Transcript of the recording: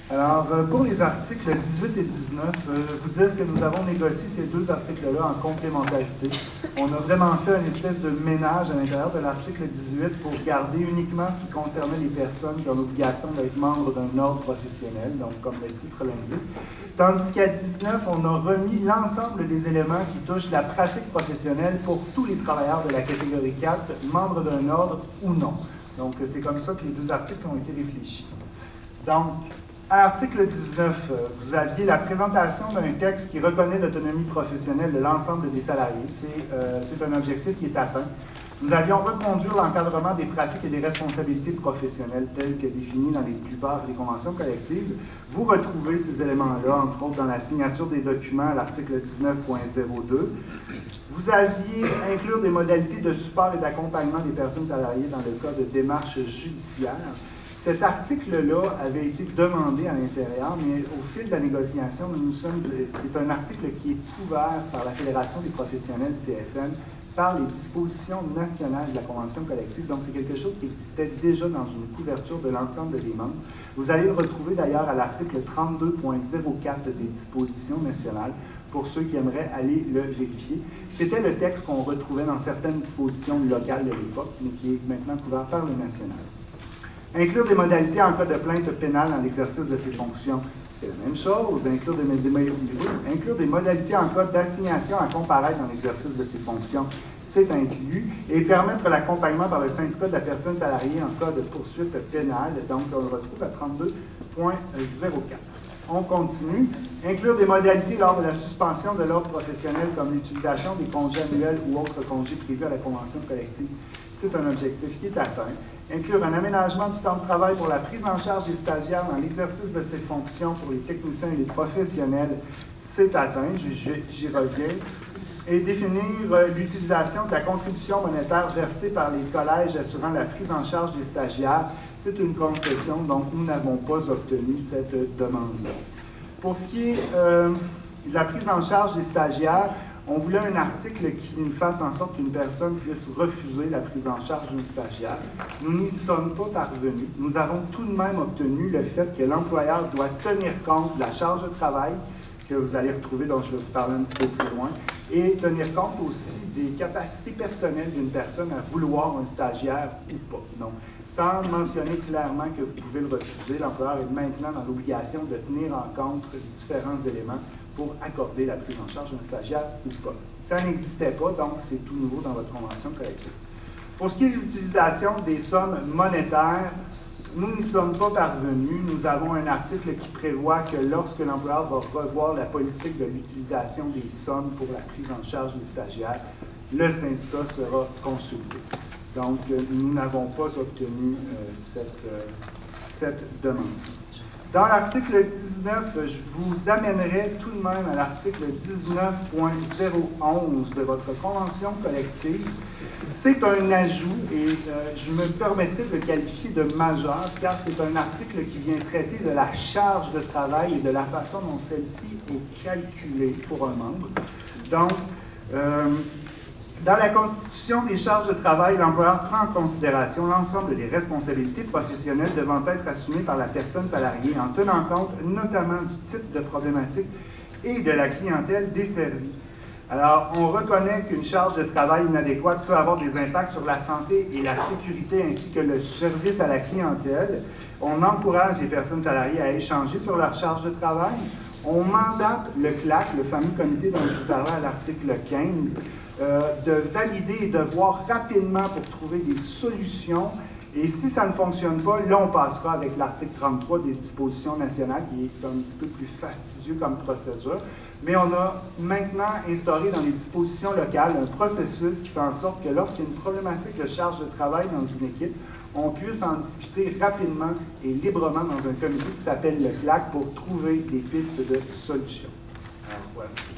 Alors, pour les articles 18 et 19, vous dire que nous avons négocié ces deux articles-là en complémentarité. On a vraiment fait une espèce de ménage à l'intérieur de l'article 18 pour garder uniquement ce qui concernait les personnes qui ont l'obligation d'être membres d'un ordre professionnel, donc comme le titre l'indique. Tandis qu'à 19, on a remis l'ensemble des éléments qui touchent la pratique professionnelle pour tous les travailleurs de la catégorie 4, membres d'un ordre ou non. Donc, c'est comme ça que les deux articles ont été réfléchis. Donc, à l'article 19, vous aviez la présentation d'un texte qui reconnaît l'autonomie professionnelle de l'ensemble des salariés. C'est un objectif qui est atteint. Nous avions reconduit l'encadrement des pratiques et des responsabilités professionnelles telles que définies dans la plupart des conventions collectives. Vous retrouvez ces éléments-là, entre autres, dans la signature des documents à l'article 19.02. Vous aviez inclure des modalités de support et d'accompagnement des personnes salariées dans le cas de démarches judiciaires. Cet article-là avait été demandé à l'intérieur, mais au fil de la négociation, c'est un article qui est couvert par la Fédération des professionnels CSN, par les dispositions nationales de la Convention collective. Donc, c'est quelque chose qui existait déjà dans une couverture de l'ensemble des membres. Vous allez le retrouver d'ailleurs à l'article 32.04 des dispositions nationales, pour ceux qui aimeraient aller le vérifier. C'était le texte qu'on retrouvait dans certaines dispositions locales de l'époque, mais qui est maintenant couvert par le national. Inclure des modalités en cas de plainte pénale dans l'exercice de ses fonctions, c'est la même chose. Inclure des modalités en cas d'assignation à comparaître dans l'exercice de ses fonctions, c'est inclus. Et permettre l'accompagnement par le syndicat de la personne salariée en cas de poursuite pénale, donc on le retrouve à 32.04. On continue. Inclure des modalités lors de la suspension de l'ordre professionnel comme l'utilisation des congés annuels ou autres congés prévus à la convention collective. C'est un objectif qui est atteint. Inclure un aménagement du temps de travail pour la prise en charge des stagiaires dans l'exercice de ces fonctions pour les techniciens et les professionnels, c'est atteint, j'y reviens. Et définir l'utilisation de la contribution monétaire versée par les collèges assurant la prise en charge des stagiaires, c'est une concession, donc nous n'avons pas obtenu cette demande-là. Pour ce qui est de la prise en charge des stagiaires, on voulait un article qui nous fasse en sorte qu'une personne puisse refuser la prise en charge d'une stagiaire. Nous n'y sommes pas parvenus. Nous avons tout de même obtenu le fait que l'employeur doit tenir compte de la charge de travail que vous allez retrouver, dont je vais vous parler un petit peu plus loin, et tenir compte aussi des capacités personnelles d'une personne à vouloir un stagiaire ou pas. Donc, sans mentionner clairement que vous pouvez le refuser, l'employeur est maintenant dans l'obligation de tenir en compte différents éléments pour accorder la prise en charge d'un stagiaire ou pas. Ça n'existait pas, donc c'est tout nouveau dans votre convention collective. Pour ce qui est de l'utilisation des sommes monétaires, nous n'y sommes pas parvenus. Nous avons un article qui prévoit que lorsque l'employeur va revoir la politique de l'utilisation des sommes pour la prise en charge des stagiaires, le syndicat sera consulté. Donc, nous n'avons pas obtenu cette demande. Dans l'article 19, je vous amènerai tout de même à l'article 19.011 de votre convention collective. C'est un ajout et je me permettrai de le qualifier de majeur car c'est un article qui vient traiter de la charge de travail et de la façon dont celle-ci est calculée pour un membre. Donc, dans la constitution des charges de travail, l'employeur prend en considération l'ensemble des responsabilités professionnelles devant être assumées par la personne salariée en tenant compte notamment du type de problématique et de la clientèle desservie. Alors, on reconnaît qu'une charge de travail inadéquate peut avoir des impacts sur la santé et la sécurité ainsi que le service à la clientèle. On encourage les personnes salariées à échanger sur leur charge de travail. On mandate le CLAC, le fameux comité dont je vous parlais à l'article 15, de valider et de voir rapidement pour trouver des solutions. Et si ça ne fonctionne pas, là, on passera avec l'article 33 des dispositions nationales, qui est un petit peu plus fastidieux comme procédure. Mais on a maintenant instauré dans les dispositions locales un processus qui fait en sorte que lorsqu'il y a une problématique de charge de travail dans une équipe, on puisse en discuter rapidement et librement dans un comité qui s'appelle le CLAC pour trouver des pistes de solutions. Alors, voilà.